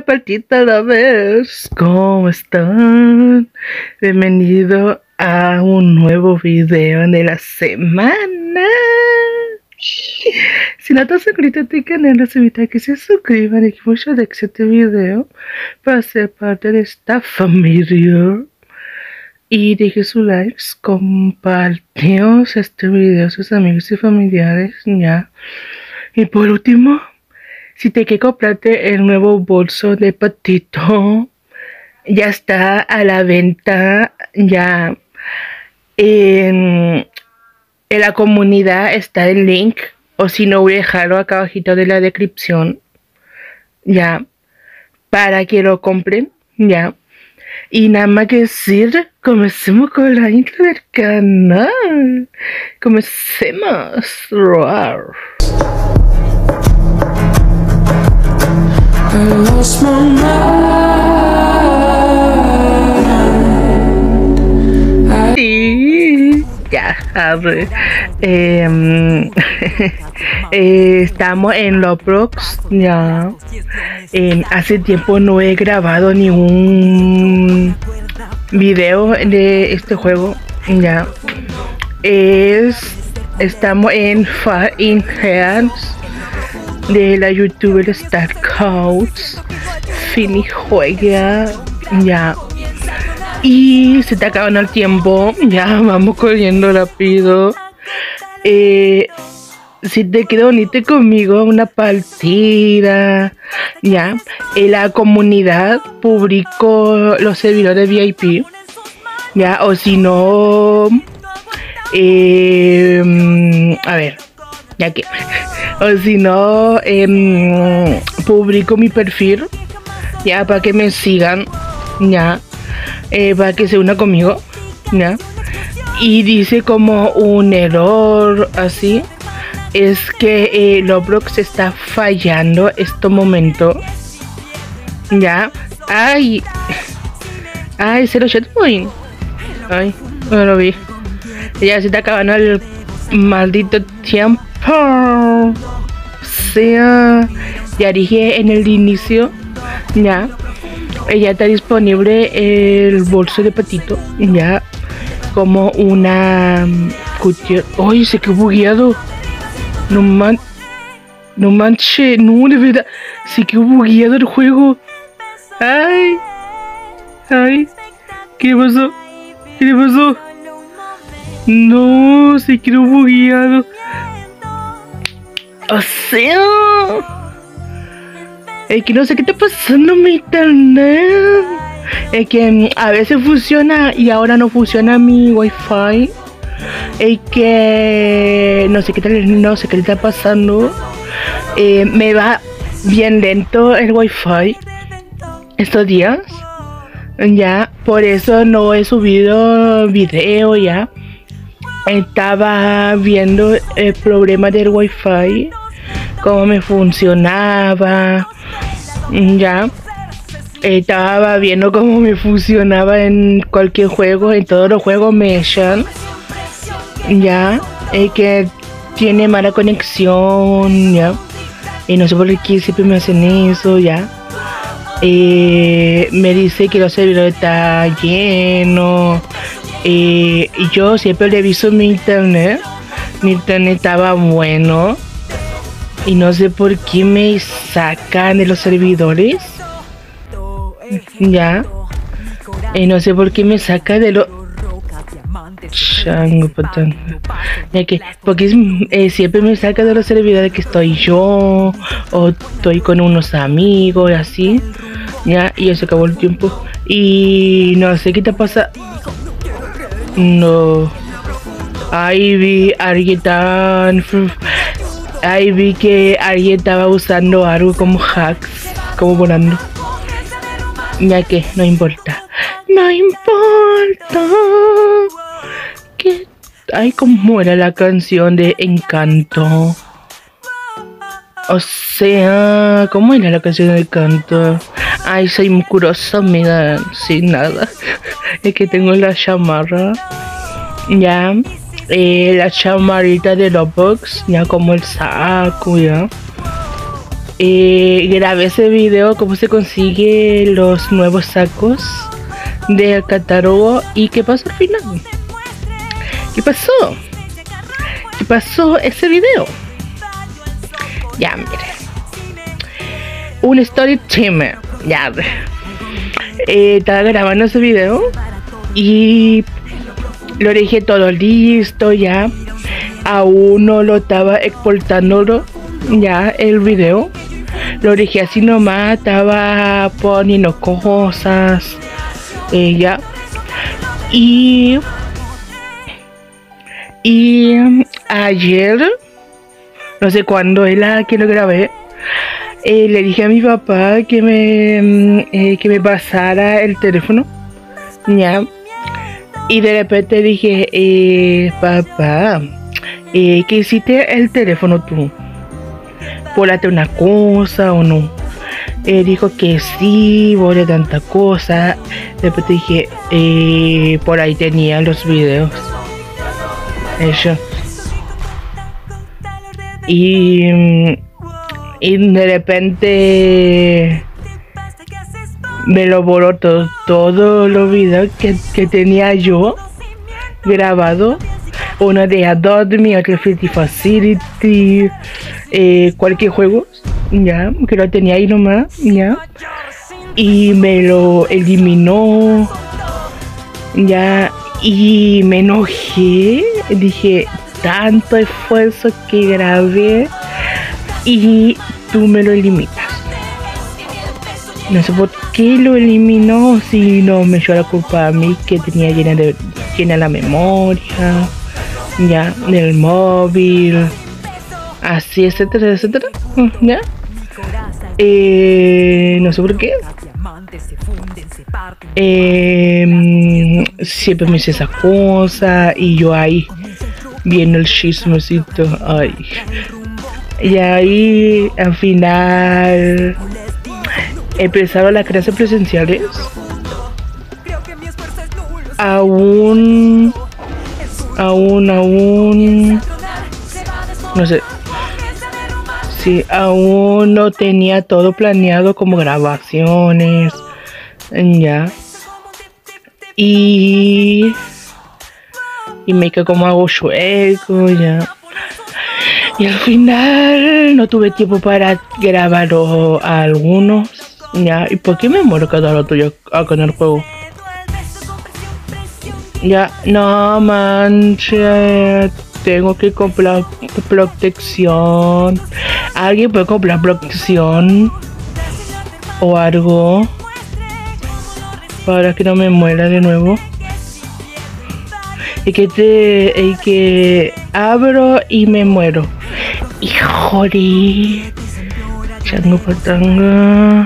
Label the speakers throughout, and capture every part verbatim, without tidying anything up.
Speaker 1: Hola Patita Lovers, ¿cómo están? Bienvenido a un nuevo video de la semana. Si no te has suscrito a este canal, los invito a que se suscriban y que mucho de este video para ser parte de esta familia. Y deje su likes, compartios este video a sus amigos y familiares, ya. Y por último, si te quieres comprarte el nuevo bolso de Patito, ya está a la venta, ya en, en la comunidad está el link, o si no voy a dejarlo acá abajito de la descripción, ya, para que lo compren, ya. Y nada más que decir, comencemos con la intro del canal, comencemos, roar.
Speaker 2: I lost my mind.
Speaker 1: Sí, ya, arre. Eh, eh, estamos en Roblox, ya. Eh, hace tiempo no he grabado ningún video de este juego, ya. Es, estamos en Far in Hands de la youtuber Star Coats. Fini juega, ya. Y se está acabando el tiempo, ya vamos corriendo rápido. Eh, si te quieres unirte conmigo una partida, ya. En la comunidad publico los servidores V I P, ya. O si no, eh, a ver, ya que. O si no, eh, publico mi perfil, ya, para que me sigan, ya, eh, para que se una conmigo, ya. Y dice como un error, así, es que eh, Roblox está fallando este momento, ya. Ay, ay, cero checkpoint, ay, no lo vi, ya se está acabando el maldito tiempo. O sea, ya dije en el inicio, ya, ya está disponible el bolso de Patito, ya, como una cuchilla. ¡Ay, se quedó bugueado! No man, no manche, no, de verdad, se quedó bugueado el juego. ¡Ay! ¡Ay! ¿Qué le pasó? ¿Qué le pasó? No, se quedó bugueado. O sea, es que no sé qué está pasando mi internet. Es que a veces funciona y ahora no funciona mi wifi. Es que no sé qué tal, no sé qué está pasando. Eh, me va bien lento el wifi estos días. Ya, por eso no he subido video ya. Estaba viendo el problema del wifi, cómo me funcionaba, ya. Estaba viendo cómo me funcionaba en cualquier juego, en todos los juegos me echan, ya, es que tiene mala conexión, ya, y no sé por qué siempre me hacen eso, ya. Eh, me dice que los servidores están llenos. Eh, y yo siempre le aviso mi internet, mi internet estaba bueno y no sé por qué me sacan de los servidores, ya, y no sé por qué me saca de los chango patán, ya que porque eh, siempre me saca de los servidores que estoy yo o estoy con unos amigos y así, ya, y ya se acabó el tiempo y no sé qué te pasa. No, ahí vi alguien tan, ahí vi que alguien estaba usando algo como hacks, como volando, ya que no importa, no importa, que, ay, como era la canción de Encanto, o sea, ¿cómo era la canción de Encanto? Ay, soy muy curiosa, mira, sin nada. Es que tengo la chamarra, ya, eh, la chamarrita de Roblox, ya, como el saco, ya. eh, grabé ese video cómo se consigue los nuevos sacos del catálogo. ¿Y qué pasó al final? ¿Qué pasó? ¿Qué pasó ese video? Ya, mire. Un story time. Ya. Eh, estaba grabando ese video y lo dejé todo listo ya. Aún no lo estaba exportando ya el video. Lo dejé así nomás. Estaba poniendo cosas. Eh, ya. Y... Y ayer, no sé cuándo era que lo grabé, eh, le dije a mi papá que me, eh, que me pasara el teléfono, ya. Y de repente dije, eh, papá, eh, ¿qué hiciste el teléfono tú? ¿Volate una cosa o no? Eh, dijo que sí, volé tanta cosa. Después dije, eh, por ahí tenía los videos. Eso. Y, y de repente me lo borró todo, todos los videos que, que tenía yo grabado. Uno de Adobe, otro Fifty Facility, eh, cualquier juego, ya, que lo tenía ahí nomás, ya. Y me lo eliminó, ya. Y me enojé, dije, tanto esfuerzo que grabé y tú me lo eliminas. No sé por qué lo eliminó, si no me echó la culpa a mí que tenía llena de llena la memoria, ya, del móvil, así, etcétera, etcétera, ya. Eh, no sé por qué. Eh, siempre me hice esa cosa y yo ahí viendo el chismecito, ay. Y ahí al final empezaron las clases presenciales. Aún, aún, aún, no sé. Sí, aún no tenía todo planeado como grabaciones, ya. Y, y me quedé como algo chueco, ya. Y al final no tuve tiempo para grabar a algunos, ya. ¿Y por qué me muero cada rato yo acá en el juego? Ya, no manches. Tengo que comprar protección. ¿Alguien puede comprar protección? O algo. Para que no me muera de nuevo. Y que te... Y que abro y me muero. Híjole. Chango patanga.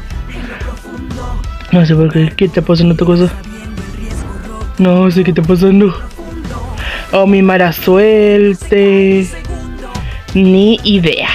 Speaker 1: No sé por qué. ¿Qué está pasando esta cosa? No sé qué está pasando. Oh, mi mala suerte. Ni idea.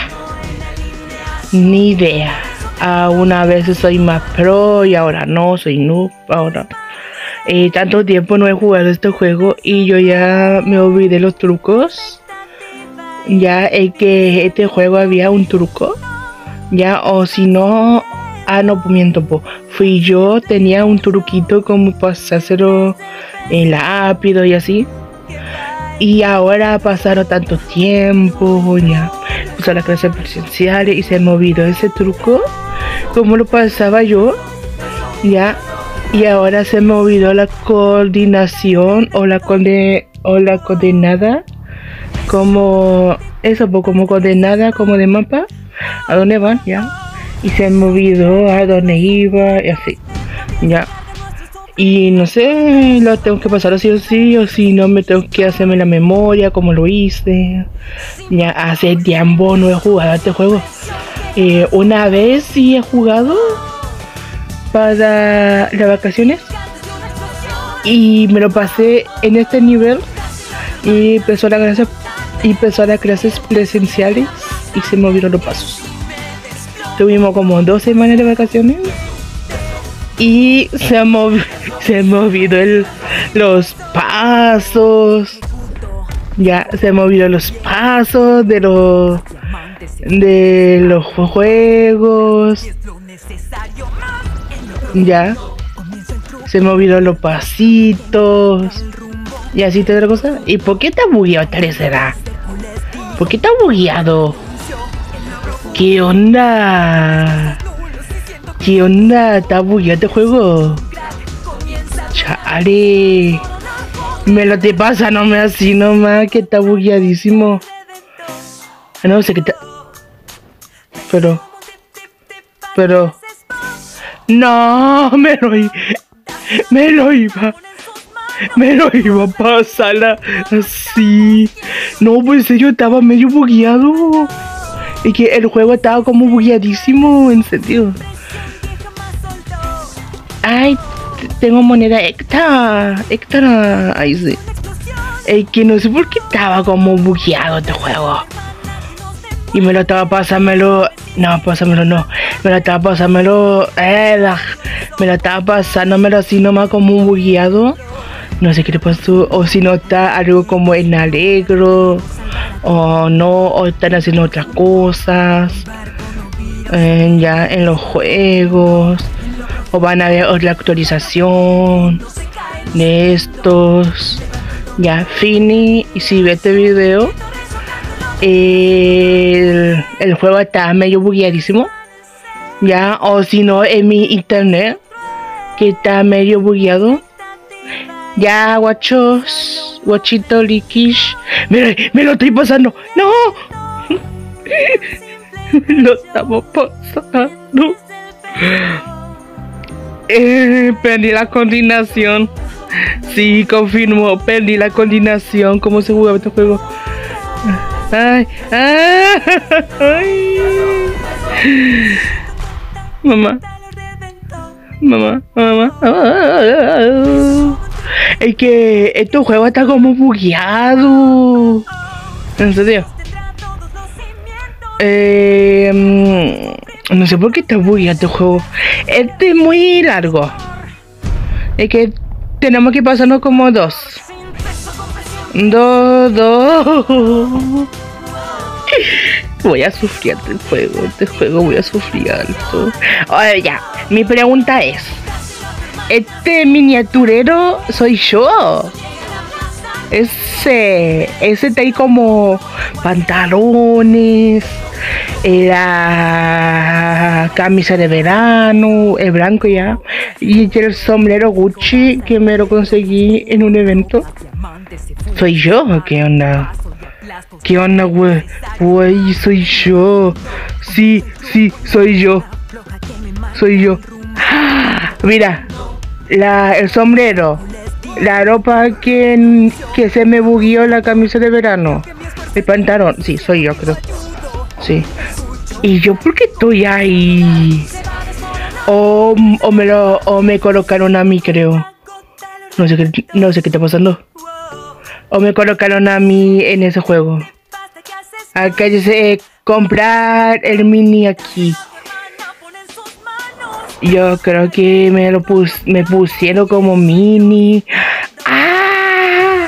Speaker 1: Ni idea. A una vez soy más pro y ahora no, soy noob. Ahora. Eh, tanto tiempo no he jugado este juego y yo ya me olvidé los trucos. Ya es que este juego había un truco. Ya, o si no. Ah, no, miento, po. Fui yo, tenía un truquito como para hacerlo en rápido y así. Y ahora pasaron tanto tiempo, ya puse las clases presenciales y se me olvidó ese truco, como lo pasaba yo, ya. Y ahora se me olvidó la coordinación o la conde o la coordenada, como eso, pues, como coordenada, como de mapa, a dónde van, ya. Y se me olvidó a dónde iba y así, ya. Y no sé, lo tengo que pasar así o sí, o si no me tengo que hacerme la memoria como lo hice. Ya hace tiempo no he jugado a este juego. Eh, una vez sí he jugado para las vacaciones y me lo pasé en este nivel y empezó la clase, y empezó las clases presenciales y se me olvidaron los pasos. Tuvimos como dos semanas de vacaciones. Y se movió, se movió el, los pasos. Ya, se movió los pasos de los de los juegos. Ya. Se me olvidó los pasitos. Y así te otra cosa. ¿Y por qué está bugueado tal será? ¿Por qué está bugueado? ¿Qué onda? ¿Qué onda? ¿Está bugueado este juego? Chale. Me lo te pasa, no me así nomás, que está bugueadísimo. No sé qué está. Pero. Pero. No, me lo iba. Me lo iba. Me lo iba a pasar así. No, pues en serio estaba medio bugueado. Y que el juego estaba como bugueadísimo, en serio. Ay, tengo moneda extra. Extra. Ay, sí. Es que no sé por qué estaba como bugueado este juego. Y me lo estaba pasándomelo. No, pásamelo no. Me lo estaba pasándomelo. Eh, me lo estaba pasándomelo así nomás como un bugueado. No sé qué le pasó. O si no está algo como en alegro. O no. O están haciendo otras cosas. Eh, ya en los juegos. O van a ver otra actualización de estos. Ya, Fini. Y si ve este video. El, el juego está medio bugueadísimo. Ya, o si no, en mi internet, que está medio bugueado. Ya, guachos, guachito liquish. Mira, me lo estoy pasando. No, me lo estamos pasando. Eh, perdí la coordinación. Sí, confirmo, perdí la coordinación. ¿Cómo se juega este juego? Ay, ay, ay. Mamá, mamá, mamá. Es que este juego está como bugueado. En serio. Eh, no sé por qué está bugueado este juego. Este es muy largo. Es que tenemos que pasarnos como dos. Dos, dos. Voy a sufrir este juego, este juego voy a sufrir alto. Oye, ya, mi pregunta es: ¿este miniaturero soy yo? Ese, ese está ahí como pantalones, la camisa de verano, el blanco ya, y el sombrero Gucci que me lo conseguí en un evento. ¿Soy yo o qué onda? ¿Qué onda, güey? Güey, soy yo. Sí, sí, soy yo. Soy yo. ¡Ah! Mira, la, el sombrero, la ropa que, que se me bugueó, la camisa de verano, el pantalón. Sí, soy yo, creo. Sí. ¿Y yo por qué estoy ahí? O, o, me, lo, o me colocaron a mí, creo. No sé qué, no sé qué está pasando. O me colocaron a mí en ese juego. Acá dice comprar el mini aquí. Yo creo que me lo pus me pusieron como mini. ¡Ah!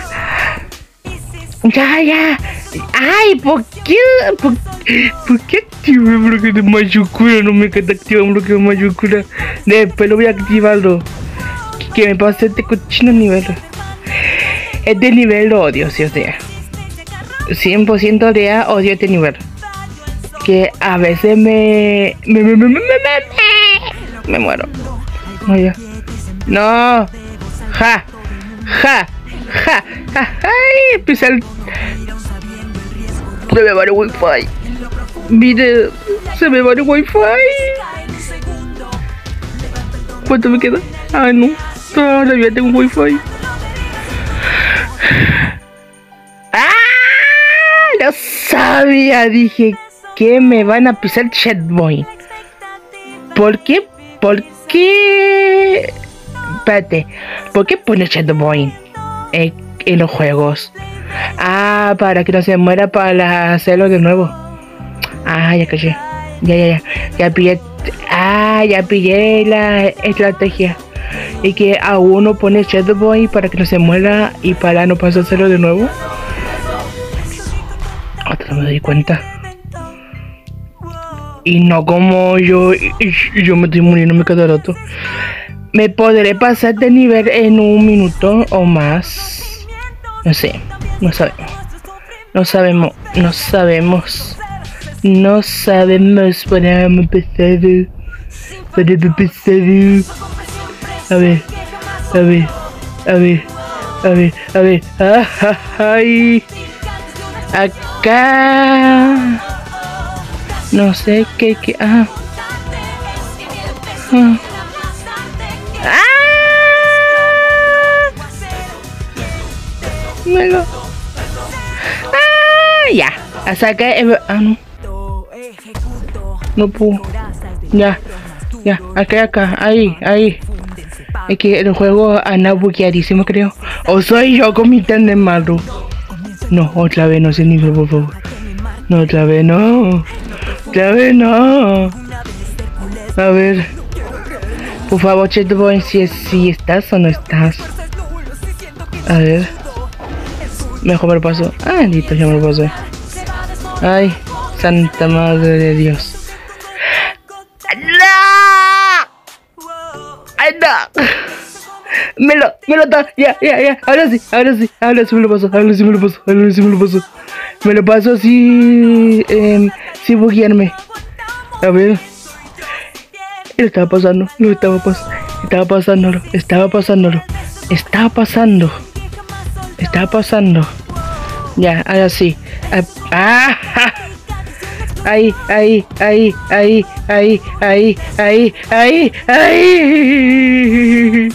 Speaker 1: Ya, ya. Ay, ¿por qué? ¿Por, ¿por qué activé el bloque de mayúscula? No me queda activar un bloque de mayúscula. Después lo voy a activarlo. Que me pase este cochino nivel. Este nivel lo odio, si o sea. cien por ciento de A odio este nivel. Que a veces me... Me, me, me, me, me, me, me muero. Oye. No. Ja. Ja. Ja. Ja. Ay, empieza el... Se me va el wifi. Mire, se me va el wifi. ¿Cuánto me queda? Ah, no. Todavía tengo un wifi. ¡Ah! Lo sabía, dije que me van a pisar Chatboy. ¿Por qué? ¿Por qué? Espérate, ¿por qué pone Chatboy en, en los juegos? Ah, para que no se muera, para hacerlo de nuevo. Ah, ya caché. Ya, ya, ya. Ya pillé. Ah, ya pillé la estrategia. Y que a uno pone Chatboy para que no se muera y para no pasar a hacerlo de nuevo. Otra no me di cuenta. Y no como yo, y, y yo me estoy muriéndome cada rato. Me podré pasar de nivel en un minuto o más. No sé, no sabemos. No sabemos, no sabemos. No sabemos para empezar. Para empezar. A ver, a ver, a ver, a ver, a ver. Ah, ay. Acá. No sé qué, qué. Ah. Ah. ¡Ah! Me lo... ¡Ah! Ya. Hasta que... Ah, no. No puedo. Ya. Ya. Acá, acá. Ahí, ahí. Es que el juego anda bugueadísimo, creo. O soy yo con mi tan de malo. No, otra vez no sé ni por favor. No, otra vez no. Otra vez no. A ver. Por favor, Chetboy, si, si estás o no estás. A ver. Mejor me lo paso. Ah, listo, ya me lo pasé. Ay, santa madre de Dios. ¡No! ¡Ay, no! Me lo, me lo da, ya, ya, ya. Ahora sí, ahora sí, ahora sí me lo paso, ahora sí me lo paso, ahora sí me lo paso. Me lo paso así, eh, sin buguearme. A ver. Lo estaba pasando, lo estaba pasando, estaba pasándolo, estaba pasándolo, estaba pasando, estaba pasando. Ya, ahora sí. Ah, ah, ahí, ahí, ahí, ahí, ahí, ahí, ahí, ahí, ahí.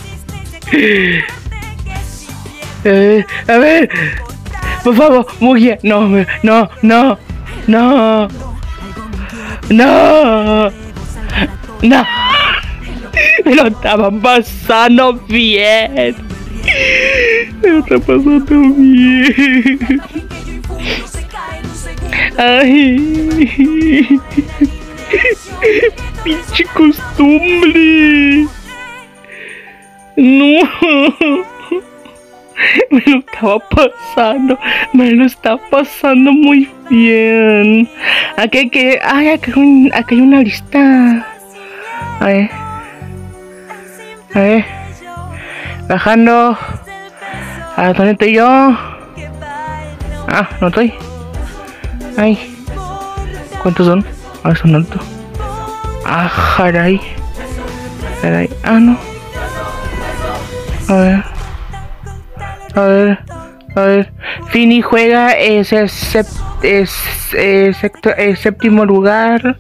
Speaker 1: A ver, a ver, por favor, mujer, no, no, no, no, no. No, me lo estaban pasando bien. Me lo está pasando bien. Ay, pinche costumbre. No, me lo estaba pasando, me lo está pasando muy bien. Aquí hay que, ay, aquí hay, un, aquí hay una lista. A ver, a ver, bajando. ¿A dónde estoy yo? Ah, no estoy. Ay, ¿cuántos son? Ah, son altos. Ah, caray. Caray. Ah, no. A ver, a ver, a ver. Fini juega es el sept, es, es, es, séptimo lugar.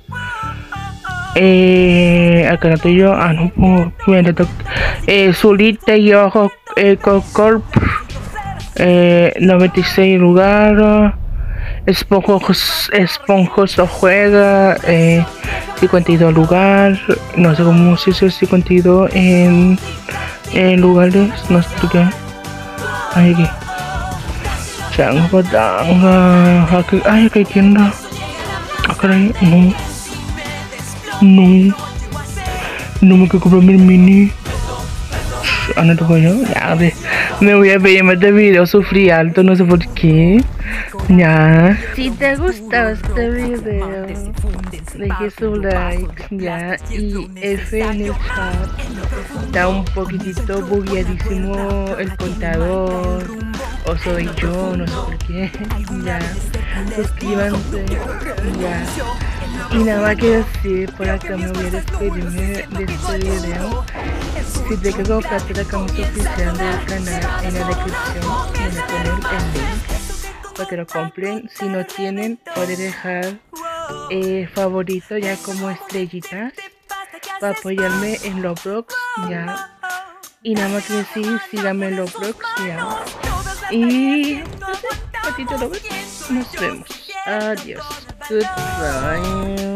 Speaker 1: Eh, acá no estoy yo. Ah, no puedo. Eh, Zulita y Ojo eh, Corp. Eh, noventa y seis lugar. Esponjoso, Esponjoso juega. Eh, cincuenta y dos lugar. No sé cómo se dice cincuenta y dos en, en lugares. No sé por qué. Ay, aquí. Chango, tanga. Aquí, ay, aquí hay tienda. Acá hay. No. No, no me quiero comprar mi mini. Ah, no tengo yo. Ya, de, me voy a pedir este video, sufrí alto, no sé por qué. Ya. Si te gustó este video, deje su like, ya. Y F en el chat. Está un poquitito bugueadísimo el contador. O soy yo, no sé por qué. Ya. Suscríbanse, ya. Y nada más que decir, por acá me voy a despedirme de este video. Si te quiero comprarte la camisa oficial del canal, en la descripción me voy a poner el link para que lo compren. Si no tienen, pueden dejar eh, favorito ya como estrellitas para apoyarme en Roblox, ya. Y nada más que decir, síganme en Roblox, ya. Y no sé, ratito lo ves. Nos vemos. Adiós. Goodbye.